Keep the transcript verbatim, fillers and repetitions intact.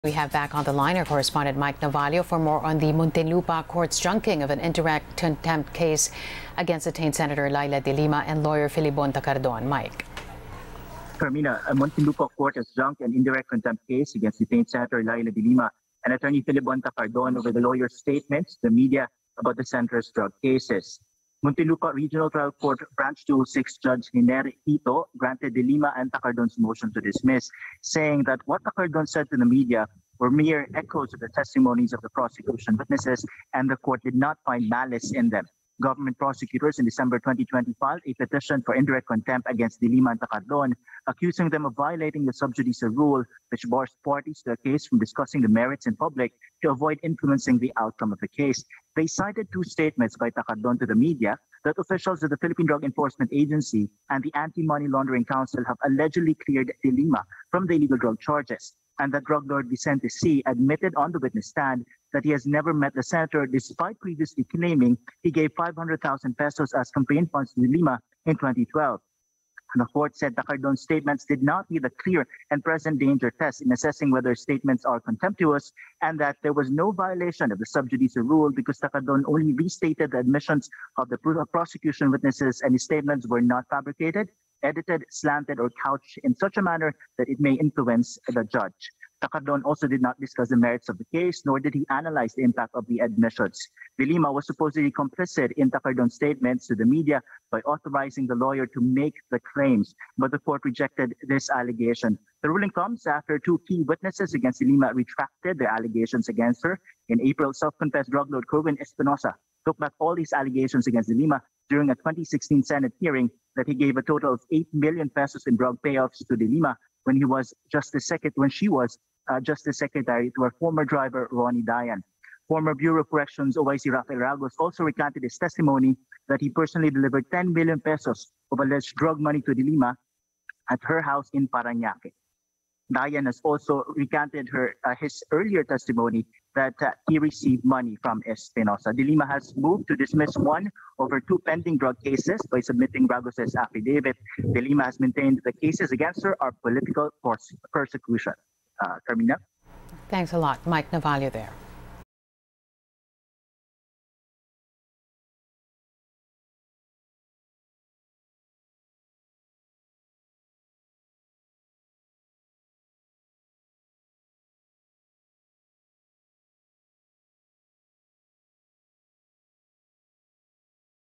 We have back on the line our correspondent Mike Navalio for more on the Muntinlupa court's junking of an indirect contempt case against detained Senator Leila De Lima and lawyer Filibon Tacardon. Mike. Carmina, a Muntinlupa court has junked an indirect contempt case against detained Senator Leila De Lima and attorney Filibon Tacardon over the lawyer's statements to the media about the center's drug cases. Muntinlupa Regional Trial Court Branch two oh six Judge Niner Hito granted De Lima and Tacardon's motion to dismiss, saying that what Tacardon said to the media were mere echoes of the testimonies of the prosecution witnesses, and the court did not find malice in them. Government prosecutors in December twenty twenty filed a petition for indirect contempt against De Lima and Tacardon, accusing them of violating the sub judice rule, which bars parties to a case from discussing the merits in public to avoid influencing the outcome of the case. They cited two statements by Tacardon to the media that officials of the Philippine Drug Enforcement Agency and the Anti-Money Laundering Council have allegedly cleared De Lima from the illegal drug charges, and that drug lord Vicente C. admitted on the witness stand that he has never met the senator despite previously claiming he gave five hundred thousand pesos as campaign funds to De Lima in twenty twelve. The court said Tacardon's statements did not meet the clear and present danger test in assessing whether statements are contemptuous, and that there was no violation of the sub judice rule because Tacardon only restated the admissions of the prosecution witnesses, and his statements were not fabricated, edited, slanted, or couched in such a manner that it may influence the judge. Tacardon also did not discuss the merits of the case, nor did he analyze the impact of the admissions. De Lima was supposedly complicit in Tacardon's statements to the media by authorizing the lawyer to make the claims, but the court rejected this allegation. The ruling comes after two key witnesses against De Lima retracted their allegations against her. In April, self-confessed drug lord Kerwin Espinosa took back all these allegations against De Lima during a twenty sixteen Senate hearing that he gave a total of eight million pesos in drug payoffs to De Lima when he was Justice Secretary, when she was uh, Justice Secretary to her former driver, Ronnie Dayan. Former Bureau of Corrections O I C Rafael Ragos also recanted his testimony that he personally delivered ten million pesos of alleged drug money to De Lima at her house in Parañaque. Dayan has also recanted her uh, his earlier testimony that uh, he received money from Espinosa. De Lima has moved to dismiss one over two pending drug cases by submitting Ragos's affidavit. De Lima has maintained the cases against her are political persecution. Uh, Carmina? Thanks a lot, Mike Navalio there.